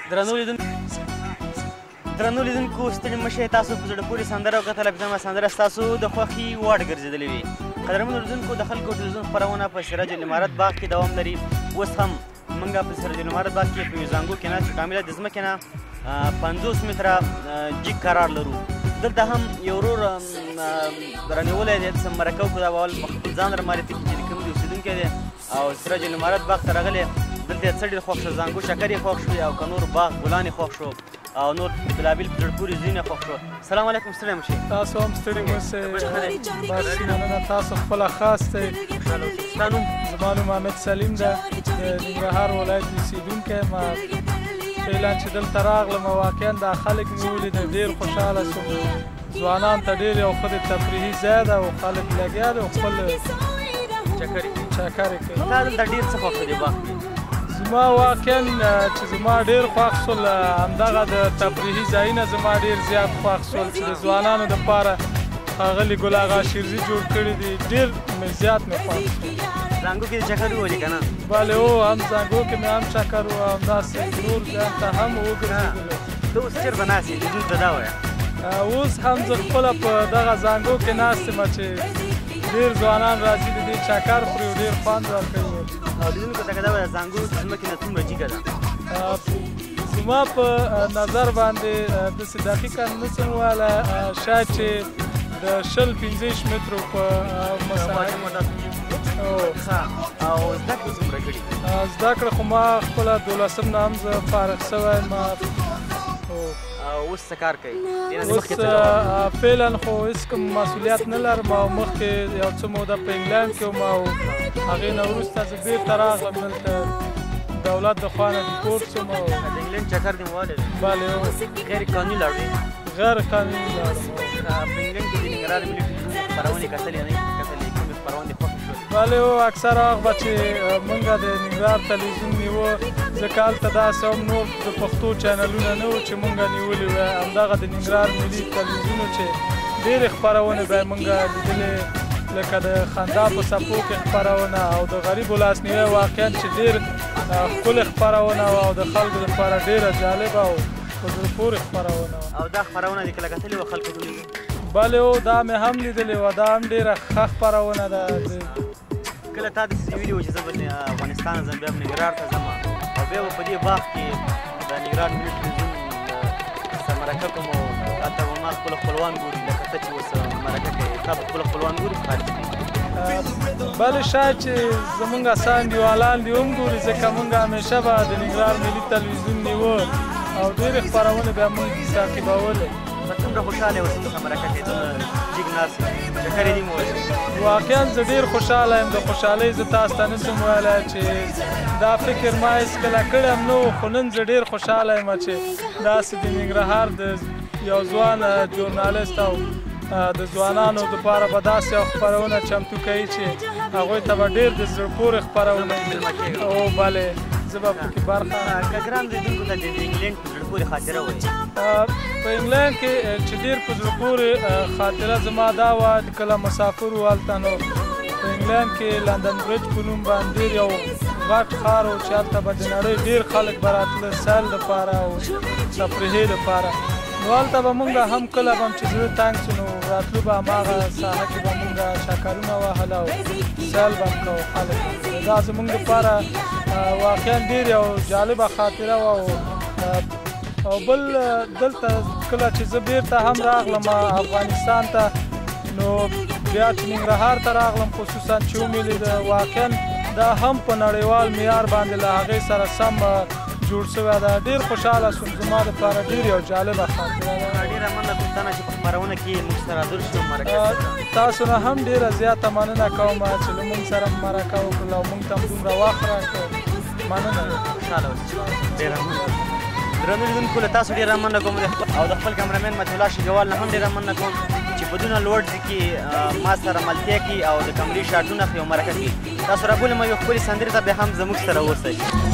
درنو لیدونکو ستړي مه شئ تاسو په زړه پورې سندره وکتله پنځمه سندره ستاسو د خوښې وړ ګرځېدلې وي قدرمنو لیدونکو د خلکو ټلویزیون خپرونه په سراج الامارت باغ کې دوام لري اوس هم موږ په سراج الامارت باغ کې په یو زانګو کې ناست یو کامله د ځمکې نه 50 متره جګ قرار لرو دلته هم یو ورور رانیولی دی څه مرکه وکړو دا به اول خپل ځان رامعرفي کړي چې د کوم دی اوسېدونکی دی او سراج الامارت باغ ته راغلی دلته یې څه ډېر خوښ شو زانګو شکر یې خوښ شو او که نور باغ ګلان یې خوښ شو او نور بلابل په زړه پورې ځایونه خوښ شو سلام علیکم ستړی مه شئ تاسو هم ستړي مه شئ بس مننه تاسو خپله خاص دی ستا نوم زما نوم حامد سلیم ده د ننګرهار ولایت اوسېدونکی یم فعلا چې دلته راغلم واقعا دا خلک مې ولیدل ډېر خوشحاله شوم ځوانان ته ډېر یو ښه د تفریحي ځای ده او خلک لګیا دي او خپل چکر یې کوي تا دلته ډېر څه خوښ دی باغ کې زما واقعا چې زما ډېر خوښ شول همدغه د تفریحي ځایونه زما ډېر زیات خوښ شول چې د ځوانانو دپاره ښاغلي ګل اغا شیرزي جوړ کړي دي ډېر زیات مې خوښ شول زانګو کې د چکر وولې که نه بلې هو هم زانګو کې مې هم چکر و همداسې نور ځایو ته هم وګرځېدلو ته اوس چېرته ناست یې لیدونکو ته دا وایه اوس هم زه خپله په دغه زانګو کې ناست یم چې ډېر ځوانان راځي د دې چکر خوري او ډېر خوند ورکوي او لیدونکو ته که دا وایه زانګو د ځمکې نه څومره جګه ده زما په نظر باندې داسې دقیقا نشم ویلی شاید چې د 20-25 مترو په مساحت او زده کړه څومره کړي زده کړه خو ما خپله 12 نه هم زه فارغ شوی یم اوس څه کار کوي اوس فعلا خو هېڅ کوم مسؤلیت نه لرم او مخکې یو څه موده په انګلند کې وم او هغې نه وروسته زه بېرته راغلم دلته دولت د خوا نه ډیپورټ شوم او د انګلند چکر دې موالی دی بلې هو غیر قانوني لاړې غیر قانوني لاړم په انګلند کې د ننګرهار ملي ټلویزیون خپرونې کتلې نه کتلې کومې خپرونې خوښې شولې بلې هو اکثره وخت به چې موږ د ننګرهار تلویزیون نیوه ځکه هلته داسې هم نور د پښتو چینلونه نه وو چې موږ نیولي وی همدغه د ننګرهار ملي تلویزیون چې ډېرې خپرونې به یې موږ لیدلې لکه د خندا په څپو کې خپرونه او د غریبو لاسنیوی واقعا چې ډېر ښکلې خپرونه وه او د خلکو لپاره ډېره جالبه او په زړه پورې خپرونه وه او دا خپرونه دې کله کتلې وه خلکو ټولېږي بلې هو دا مې هم لیدلې وه دا هم ډېره ښه خپرونه ده کله تا داسې ویلي وه چې زه به افغانستان ځم بیا به ننګرهار ته ځم او بیا به په دې باغ کې د ننګرهار ملي ټلویزیون څه مرکه کوم او هلته به ما خپل خپلوان ګوري لکه ته چې اوس مرکه کوې تا به خپل خپلوان ګوري په خارج کې بلې شاید چې زمونږ اصا انډیوالان دې هم ګوري ځکه مونږ همیشه به د ننګرهار ملي تلویزیون نیوه او ډېرې خپرونې به مونږ تعقیبولې څومره خوشحاله یې اوس موږ مرکه کوې ته جګ ناست چکر یې دې مو ویلی واقعا زه ډېر خوشحاله یم د خوشحالۍ زه تاسو ته نشم ویلی چې دا فکر ما هېڅکله کړی هم نه و خو نن زه ډېر خوشحاله یم چې داسې د ننګرهار د یو ځوان ژورنالست او د ځوانانو دپاره به داسې یو خپرونه چمتو کوي چې هغوی ته به ډېر د زړه پورې خپرونه او بلې زه به پکې برخه که ګران لیدونکو ته د انګلینډ په زړه پورې خاطره وایي په انګلینډ کې چې ډېر په زړه پورې خاطره زما دا وه کله مسافر وو هلته نو په انګلینډ کې لندن برج په نوم باندې ډېر یو غټ ښار و چې هلته به د نړۍ ډېر خلک به راتله سیل دپاره او تفریحۍ دپاره نو هلته به مونږ هم کله به هم چې زړه تنګ شو نو راتلو به هماغه ساحه کې به مونږ چکرونه وهل او سیل به هم کوو خلک دا زمونږ دپاره واقعا ډېر یو جالبه خاطره وه او بل دلته کله چې زه بېرته هم راغلم افغانستان ته نو بیا چې ننګرهار ته راغلم خصوصا چې ومې لیده واقعا دا هم په نړیوال معیار باندې له هغې سره سم جوړ شوی ده ډېر خوشحاله شوم زما دپاره ډېر یو جالبه خاطره ده ډېره مننه دوستانه چې په خپرونه کې موږ سره حاضر شو مرکه تاسو نه هم ډېره زیاته مننه کوم چې له موږ سره مرکه وکړله او موږ ته هم دومره وخت راکړ مننه خوشحاله اوسئ ډېره مننه درنو لیدونکو له تاسو ډېره مننه کوم او د خپل کامرامین متولاه شګوال نه هم ډېره مننه کوم چې په دونه لوړ ځای کې ما سره ملتیا کړي او د کمرې شاټونه اخلي او مرکه کوي تاسو رابولم یو ښکلې سندرې ته بیا هم زموږ سره اوسئ